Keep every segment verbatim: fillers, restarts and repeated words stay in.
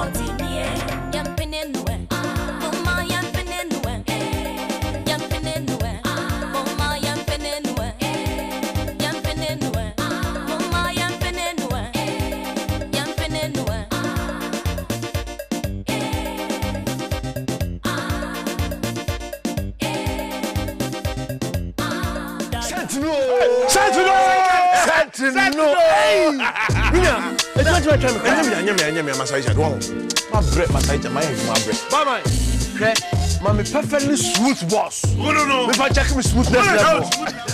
Sentinel! Hey! Mina! It's not my time. I'm going to go massage. My bread, massage, my bread. Bye bye. Mommy, perfectly smooth boss. No, no, no. If I check me smoothness level.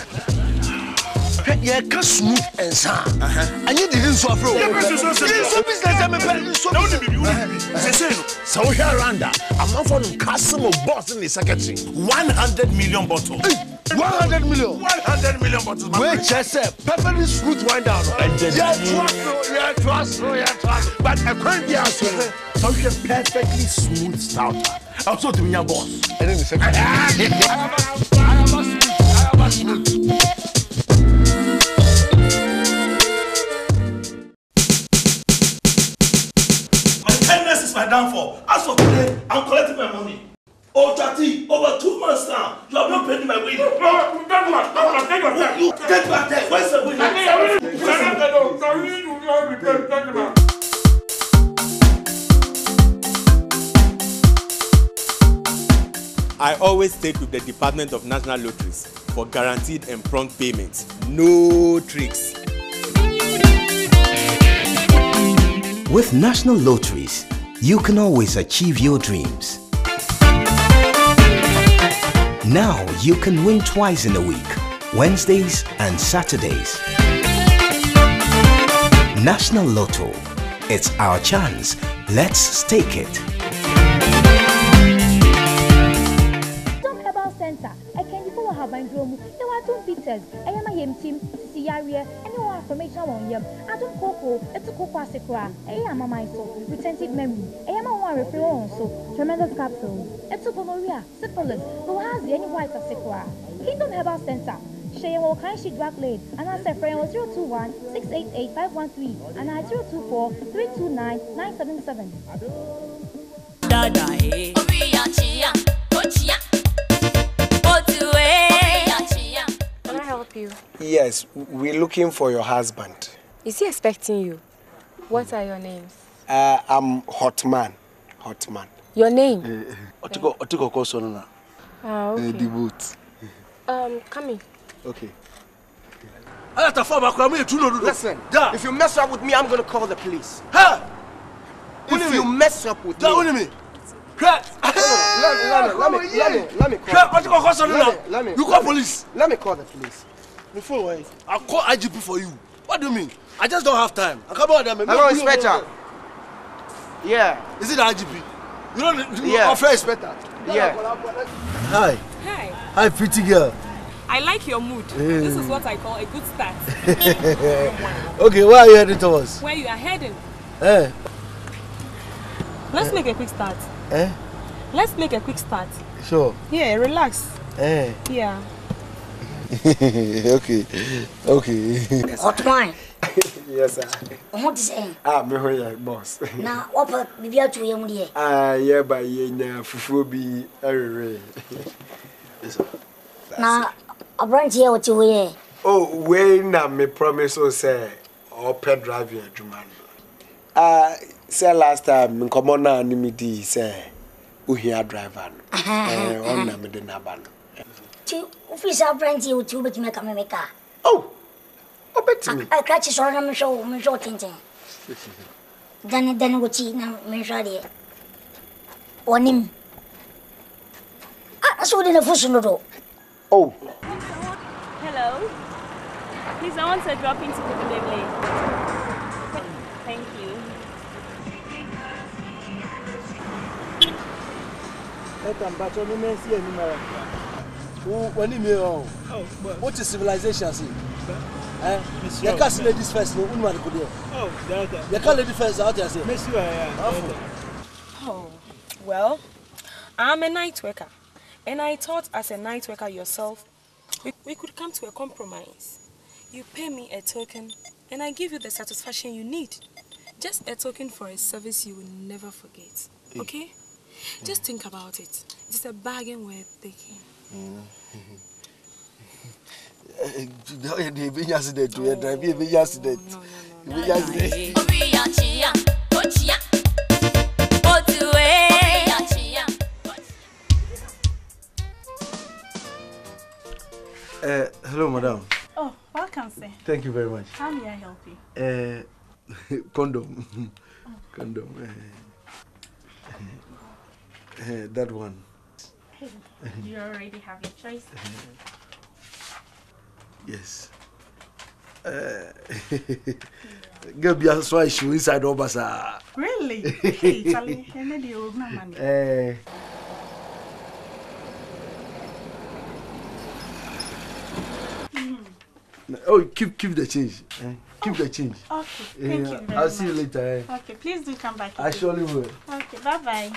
Yeah, can smooth and sound. And you didn't so afro. You so business. I'm a very so. No, so here, Randa, I'm not for the customer boss in the secretary. One hundred million bottles. One hundred million. One hundred million bottles. Wait, just say perfectly smooth wine down. Yeah, trust, yeah, trust, yeah, trust. But I can't be answering. So you perfectly smooth stout. I'm so to be your boss. And then the second. I am a smooth. I am a smooth. My downfall. As for today, I'm collecting my money. Oh, Tati, over two months now, you have not paid my wage. No, no, get back, get back, you get back there. Where's the wage? I always stayed with the Department of National Lotteries for guaranteed and prompt payments. No tricks. With National Lotteries, you can always achieve your dreams. Now you can win twice in a week, Wednesdays and Saturdays. National Lotto, it's our chance. Let's stake it. Don't Herbal Center. I can follow her by Dromu. There are two Peters. I am a yem team, Siaria, and you are information on yem. I don't cocoa, it's a cocoa secra. I am a myself, retentive memory. I am a one referral also. Tremendous capsule. It's a gonorrhea, syphilis, who has the any white of secra. Kingdom Herbal Center. Shea will kind she drug laid, and I said friend was zero two one six eight eight five one three and I zero two four three two nine nine seven seven. Can I help you? Yes, we're looking for your husband. Is he expecting you? What are your names? Uh, I'm Hotman. Hotman. Your name? Uh, Ah, okay. Um, come in. Okay. Listen, yeah. If you mess up with me, I'm gonna call the police. Huh? If you mess up with me, what do you mean? let me, let me, let me, let me call. Let me, you call police. Let me call the police. Before I'll call I G P for you. What do you mean? I just don't have time. I come out there. Hello, Inspector. Yeah. Is it the I G P? You don't. You Yeah. offer Inspector. Yeah. Hi. Hi. Hi, pretty girl. I like your mood. Yeah. This is what I call a good start. Okay, where are you heading towards? Where you are heading? Eh? Let's make a quick start. Eh? Let's make a quick start. Sure. Yeah, relax. Eh? Yeah. Okay. Okay. Hot wine. Yes, sir. What is it? Ah, me ho ya boss. Now, what about Bibi to you, dear? Ah, yeah, but ye na fufu bi erere. Yes, sir. Now, a branch here what you hear. Oh, when na me promise o say or pet drive your adwuma. Ah, say last time me come on na me di say uhia driver no. Eh, on na me de na ba no. To official branch here what you bet me come make car. Oh. O bet me. I catch so na me show me show tintin. Dan dan go chi na me show there. Onim. Ah, so de na fusu no do. Oh. Hello. Please, I want to drop into the delivery. Thank you. What is civilization? See? Eh? You can't see ladies first. No, woman could do. Oh, you can't ladies first out there. Say. Oh, well, I'm a night worker, and I thought as a night worker yourself, we, we could come to a compromise. You pay me a token, and I give you the satisfaction you need. Just a token for a service you will never forget. Okay? Just think about it. It's a bargain worth taking. Mm. Uh, hello, madam. Oh, welcome, sir. Thank you very much. How may I help you? Uh, condom. Oh. Condom. Uh, uh, that one. You already have your choice. Yes. Uh, Get be as why she inside Obasa. Really? Hey, Charlie, I need your money. Uh, Oh, keep keep the change. Eh? Keep oh, the change. Okay, thank uh, you very I'll much. see you later. Eh? Okay, please do come back. I surely will. Okay, bye bye.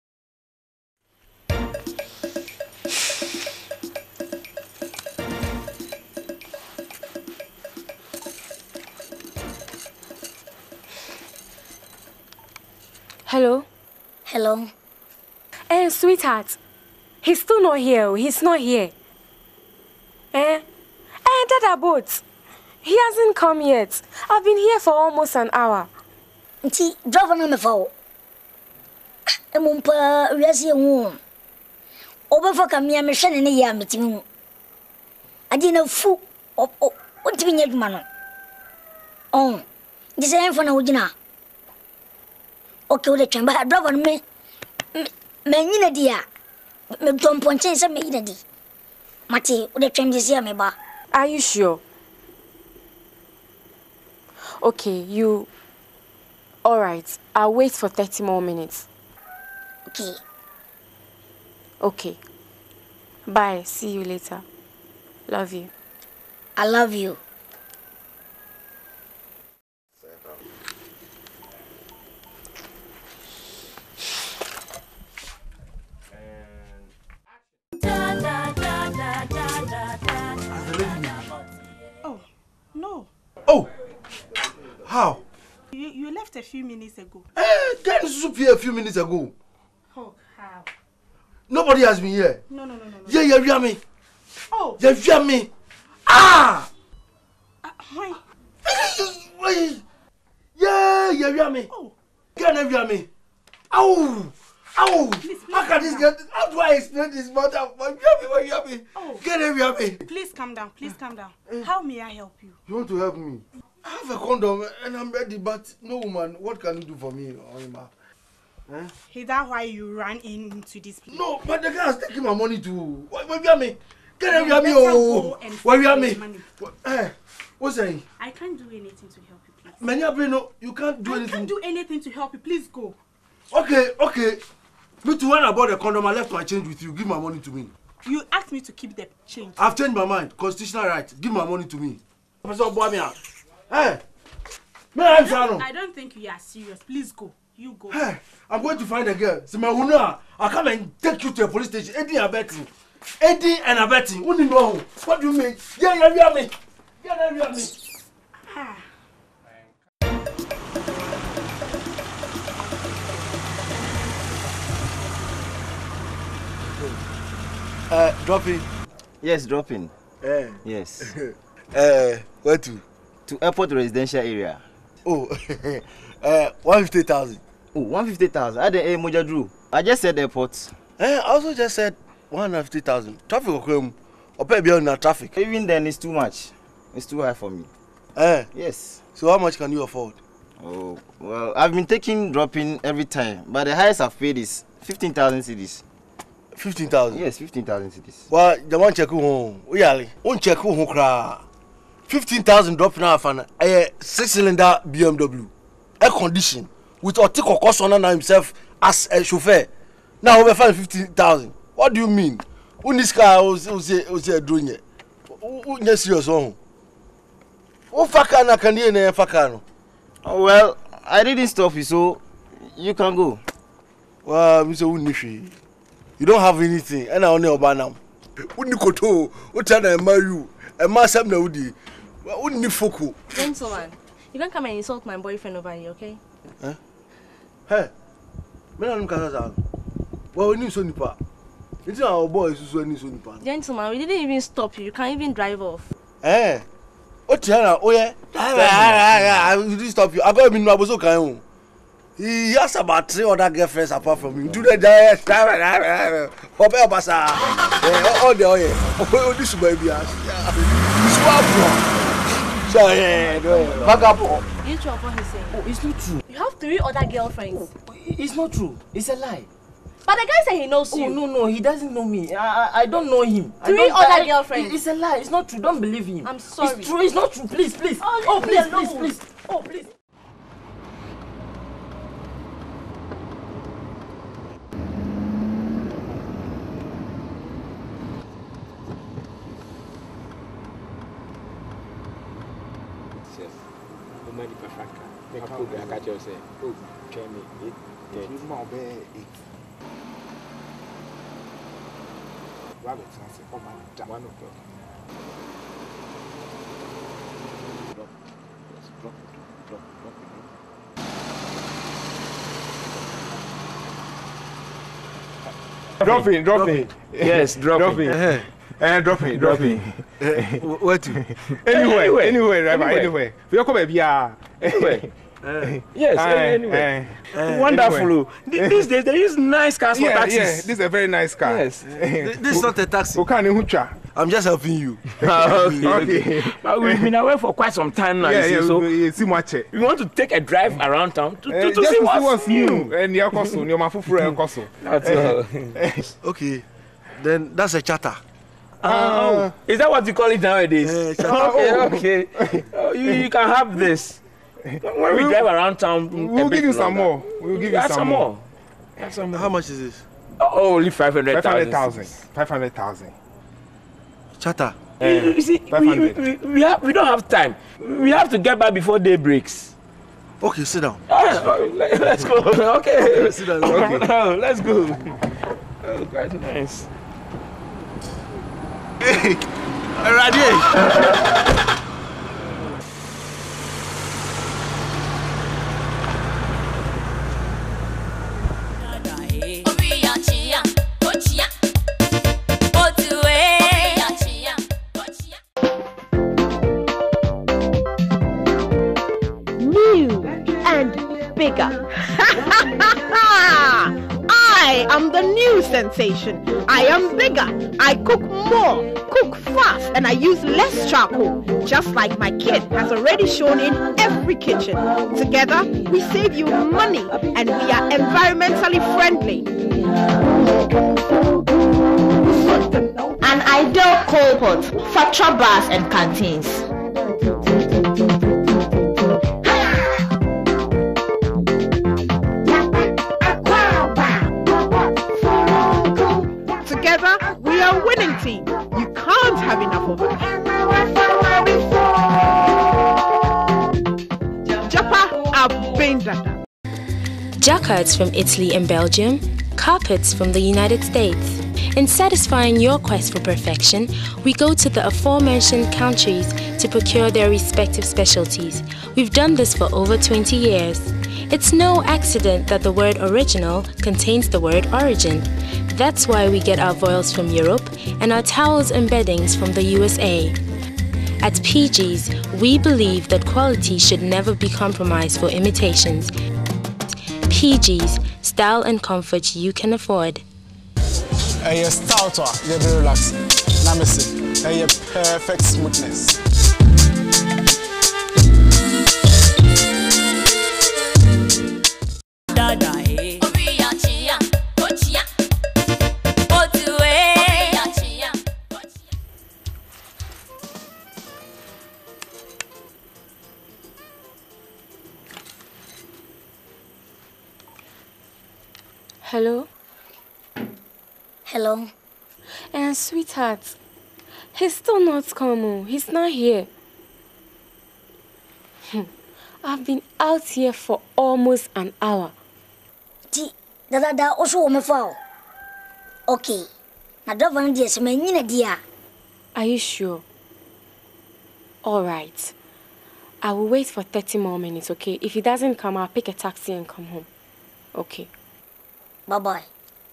Hello? Hello? Eh, sweetheart. He's still not here. He's not here. Eh? Eh, Dada boat. He hasn't come yet. I've been here for almost an hour. Nti, driver na me fa. Emumpa wiase hu. Obefa kamia me hwe ne ne ya metimi hu. Ade na fu. O o, ontimi nya dwuma no. Oh. Dise enfa na wogina. Okay, we the chamber driver me. Me nyina dia. Me dompo nchen se me nyina di. Mate, we the chamber dis me ba. Are you sure? Okay, you... All right, I'll wait for thirty more minutes. Okay. Okay. Bye, see you later. Love you. I love you. Oh, no. Oh! How? You, you left a few minutes ago. Eh, get soup here a few minutes ago. Oh, how? Nobody has been here. No, no, no, no. no. Yeah, yeah, yeah, me. Oh! Yeah, yeah, me. Ah! Uh, why? Wait. Yeah, yeah, yeah, me. Oh! Get yeah, yeah, me. Ow! Ow! Please, please, how can this get? How do I explain this matter? Yeah, me, yeah, me. Oh! Get yeah, me. Please calm down. Please calm down. How may I help you? You want to help me? I have a condom and I'm ready, but no woman, what can you do for me, Oima? Eh? Is that why you ran into this place? No, but the guy is taking my money too. Where you are me? Get him, me, oh! Where you are me? Eh? What's saying? I can't do anything to help you, please. Many of you know you can't do I anything. I can't do anything to help you. Please go. Okay, okay. Me too, when I bought the condom, I left my change with you. Give my money to me. You asked me to keep the change. I've changed my mind. Constitutional right. Give my money to me. Professor Boamia. Hey! Me, I'm sorry. I don't think you are serious. Please go. You go. Hey! I'm going to find a girl. See my Huna. I'll come and take you to a police station. Eddie and Betty. Eddie and Betty. What do you know? What do you mean? Yeah, yeah, yeah, me. Yeah, yeah, yeah, me. Ah. Uh, drop in. Yes, drop in. Eh. Yes. uh, where to? To airport residential area. Oh, uh, one fifty thousand. Oh, one fifty thousand. I didn't Moja Drew. I just said airport. Eh, I also just said one fifty thousand. Traffic okay. Or pay beyond that traffic. Even then, it's too much. It's too high for me. Eh? Yes. So how much can you afford? Oh, well, I've been taking drop-in every time, but the highest I've paid is fifteen thousand cedis. fifteen thousand? Yes, fifteen thousand cedis. Well, the one check home. We are one check home. fifteen thousand drop-in off and a six-cylinder B M W. Air condition. With Otiko Kosona himself as a chauffeur. Now we find fifteen thousand. What do you mean? Who this car was doing it? Who is serious on? Who fakana can you name fakano? Oh, well, I didn't stop you, so you can go. Well, Mister Unifi, you don't have anything, and I only about now. Unikoto, what time I marry you? A mass am now, Unifoko. Gentleman, you can't come and insult my boyfriend over here, okay? Eh? Hey, me na nka sa. Well, we need so nipa. It's our boys who so need so nipa. Gentleman, we didn't even stop you. You can't even drive off. Eh? Otiana, oh yeah. I didn't stop you. I got me no aboso kan o. He has about three other girlfriends apart from you. Do the dance. Papa Obasa. Eh, all the oye. Oh, this baby ass. Swap. So yeah, back up. You true what he's saying? Oh, it's not true. You have three other girlfriends. Oh, it's not true. It's a lie. But the guy said he knows oh, you. No, no, he doesn't know me. I, I, I don't know him. Three other I, girlfriends. It's a lie. It's not true. Don't believe him. I'm sorry. It's true. It's not true. Please, please. Oh, oh please, please, please, please. Oh, please. I got you say, oh, tell me, it, it's more bad. It. Rabbit, I say, oh man, one o'clock. Drop, yes, drop it, drop, drop it. Drop in, drop in. Yes, drop in. Eh, drop in, drop in. What? Anyway, anyway, Rabbi, anyway. We come here. Anyway. Uh, yes, uh, anyway. Uh, uh, Wonderful. Anyway. These days they use nice cars for yeah, taxis. Yeah, this is a very nice car. Yes. This is not a taxi. I'm just helping you. okay. okay. But we've been away for quite some time now. Yeah, you see, yeah, so we, we, we, we want to take a drive around town to, to, uh, to see what's, what's new. new. And your costume, your mafufu That's all. Okay, then that's a charter. Uh, oh, is that what you call it nowadays? Uh, okay, okay. Oh, you, you can have this. When we drive around town, we'll give you some more. We'll give you some, some more. more. Some more. How much is this? Oh, only five hundred thousand. Five hundred thousand. Charter. Uh, you see, we, we, we, we, have, we don't have time. We have to get back before day breaks. Okay, sit down. Oh, let's go. Okay. Sit down. Okay. Oh, let's go. Oh, quite nice. Hey, ready? Bigger. I am the new sensation. I am bigger. I cook more, cook fast, and I use less charcoal, just like my kid has already shown in every kitchen. Together, we save you money and we are environmentally friendly. An ideal coal pot for chop bars and canteens. Together, we are a winning team. You can't have enough of us. Japa Abendada. Jacquards from Italy and Belgium, carpets from the United States. In satisfying your quest for perfection, we go to the aforementioned countries to procure their respective specialties. We've done this for over twenty years. It's no accident that the word original contains the word origin. That's why we get our voiles from Europe and our towels and beddings from the U S A. At P G's, we believe that quality should never be compromised for imitations. P G's, style and comfort you can afford. A stouter, you're very relaxing. Namisi, a perfect smoothness. Hello? Hello? And sweetheart, he's still not come. He's not here. I've been out here for almost an hour. Ti, da da da also o me fa. Okay. Na do van dia se me nyina dia. Are you sure? All right. I will wait for thirty more minutes, okay? If he doesn't come, I'll pick a taxi and come home. Okay. Bye-bye.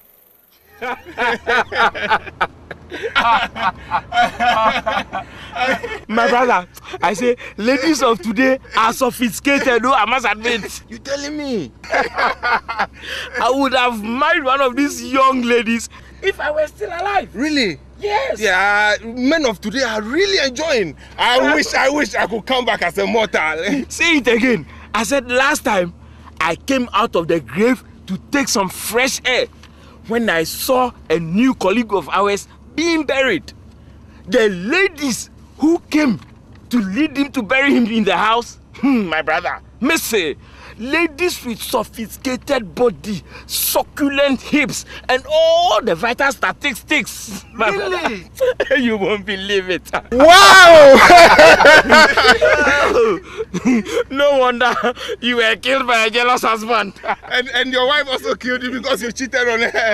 My brother, I say, ladies of today are sophisticated, no, I must admit. You telling me? I would have married one of these young ladies if I were still alive. Really? Yes. Yeah, men of today are really enjoying. I wish, I wish I could come back as a mortal. Say it again. I said last time I came out of the grave to take some fresh air when I saw a new colleague of ours being buried. The ladies who came to lead him to bury him in the house, hmm, my brother, Missy, ladies with sophisticated body, succulent hips, and all the vital statistics. Really? You won't believe it. Wow! No wonder you were killed by a jealous husband. And, and your wife also killed you because you cheated on her.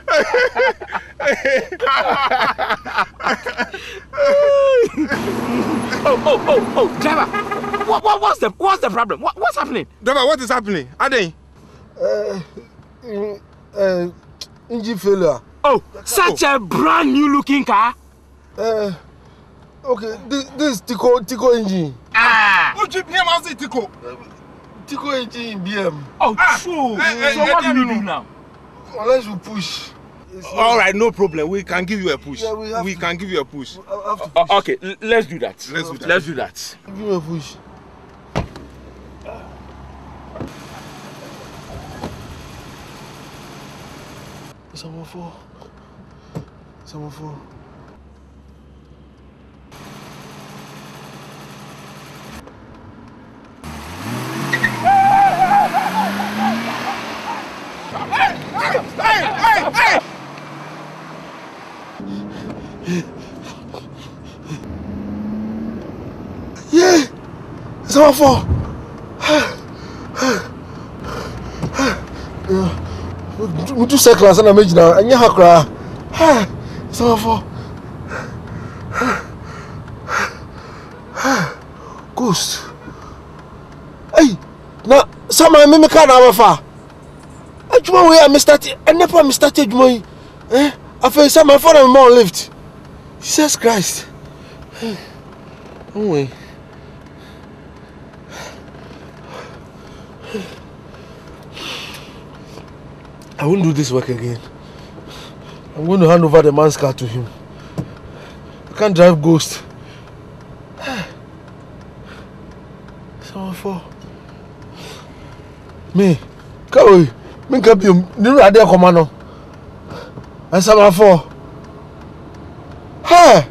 oh, oh, oh, oh, driver. What, what, what's the what's the problem? What, what's happening? Driver, what is happening? Ade? Uh, uh, engine failure. Oh, such oh. a brand new looking car. Uh, okay, this, this is Tico, Tico engine. Ah! Oh, G P M, how's it, Tico? Tico engine B M. Oh, ah. True. Hey, hey, so hey, what hey, do you do now? Unless we push. All right, no problem. We can give you a push. Yeah, we have we to. can give you a push. We'll have to push. Uh, okay, L let's do that. Let's do that. Let's do that. Give me a push. Someone four. Someone four. Hey, hey, hey! Yeah! Someone four. We do circles and I imagine now, and you have cry. Someone four. Ghost. Hey, now, some of me can't have a far. I just want to Mister T. I never Mister T. Joy. Eh? I feel some my father and mom lived. Jesus Christ. Oh, wait. I won't do this work again. I'm going to hand over the man's car to him. I can't drive Ghost. Someone for me. Come away. Me can't be you are there, commando. And someone for hey,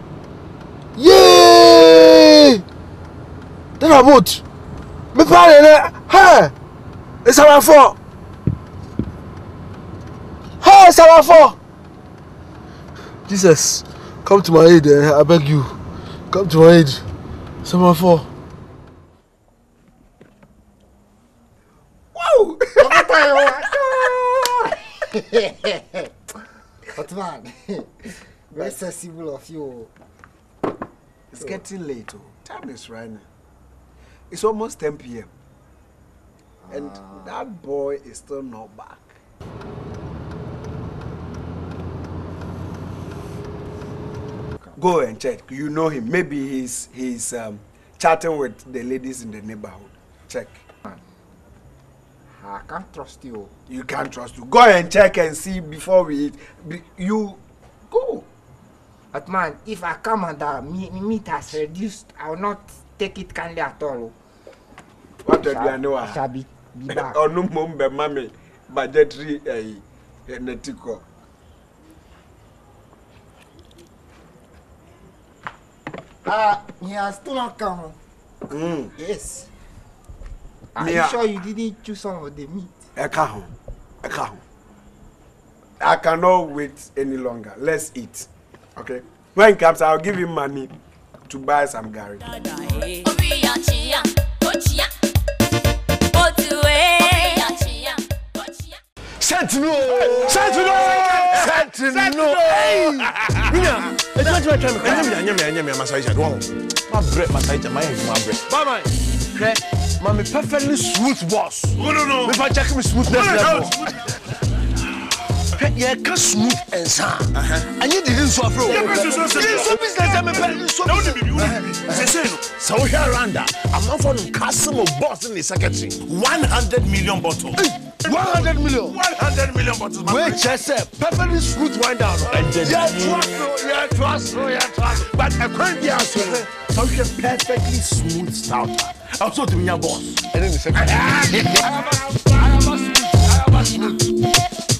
yay! Then I vote. Me party hey, it's someone for. Hey, someone for. Jesus, come to my aid, eh? I beg you. Come to my aid. Someone for. Wow! But man, very sensible of you. It's getting late. Oh. Time is running. It's almost ten P M And uh, that boy is still not back. Go and check. You know him. Maybe he's he's um, chatting with the ladies in the neighborhood. Check. I can't trust you. You can't trust you. Go and check and see before we eat. Be, you go. But man, if I come and the meat, meat has reduced, I will not take it kindly at all. What do you know? I shall be, be back. Oh no, mum, be mommy, budgetary eh, netiko. Ah, he has still not come. Mm. Yes. Are Mia. you sure you didn't choose some of the meat? I can't. I can't. I cannot wait any longer. Let's eat. Okay? When he comes, I'll give him money to buy some gari. Sentinel! Sentinel! Sentinel! Hey! Mina! It's not my time. I'm not going to massage at all. My bread, massage, my head, my bread. Bye bye. Mommy, perfectly smooth boss. No, no, no. If I check me smoothness level. Yeah, can smooth and sound. And you didn't so afraid. Yeah, so so business I'm a bad so no say say no. So here Randa, I'm not for customer boss in the secretary. one hundred million bottles. one hundred million. one hundred million bottles. Wait, just say perfectly smooth wine down. Yeah, trust, yeah, trust, yeah, trust. But I can't be answer. So you perfectly smooth stout. Also to me your boss. And then the secretary. I am I am I am smooth.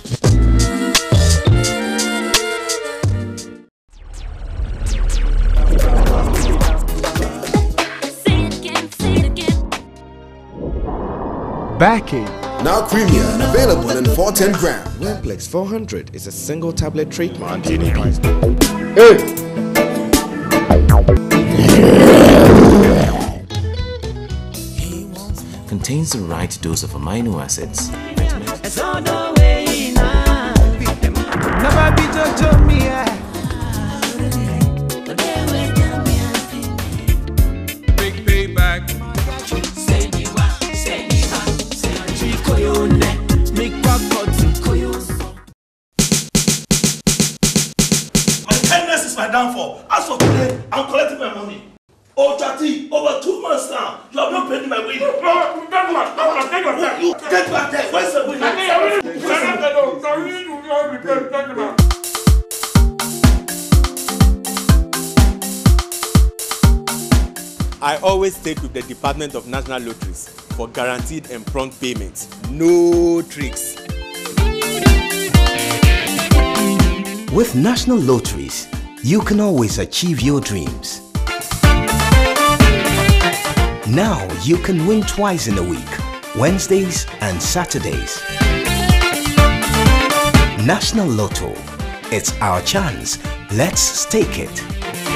Backing. Now Premier, available in four ten gram. Wemplex four hundred is a single tablet trademark. Hey! Contains the right dose of amino acids. Big payback. My kindness is my downfall. As for today, I'm collecting my money. Oh, Tati, over two months now, you have not paid my wage. No, no, no, take your time. You take back there. Where's the wage? I always stayed with the Department of National Lotteries for guaranteed and prompt payments. No tricks. With National Lotteries, you can always achieve your dreams. Now you can win twice in a week, Wednesdays and Saturdays. National Lotto, it's our chance. Let's stake it.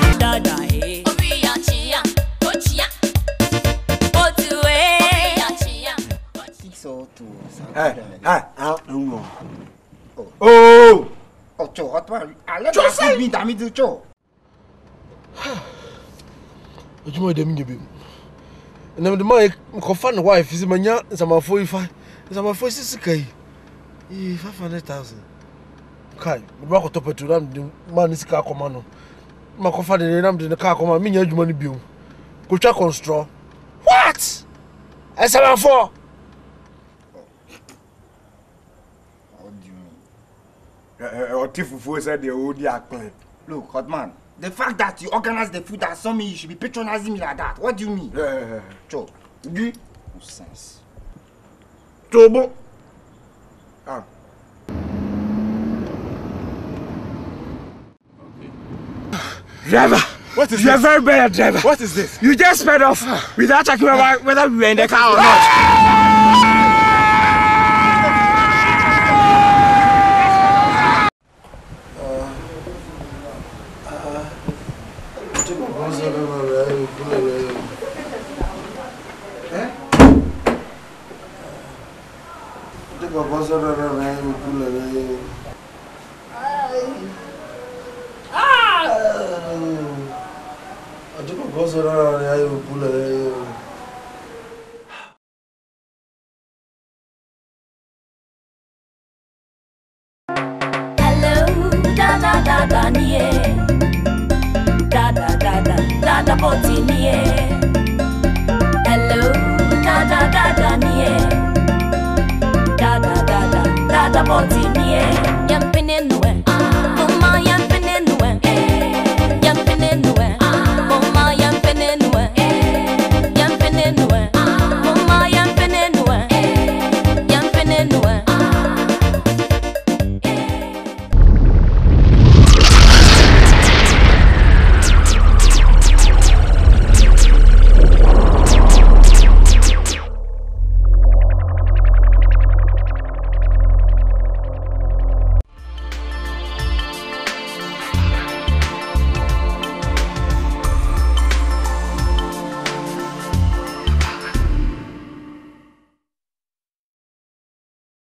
Hey, hey, oh, oh, oh, Joe, what one? I let you say me, damn it, Joe. What you want them to be? And then the man confirm the wife is my young, it's my forty-five, it's my forty-six. Five hundred thousand. Kai, the back of top to them, the man is car commando. My confirm the name in the car command, me, you money bill. Go check on straw. What? I said, I'm for. Or Tifu said the old plan. Look, hot man, the fact that you organize the food that saw me, you should be patronizing me like that. What do you mean? Yeah, Joe, you no sense. Joe, ah. Driver! What is You're this? a very bad driver. What is this? You just sped off without checking whether we were in the car or not. I don't know.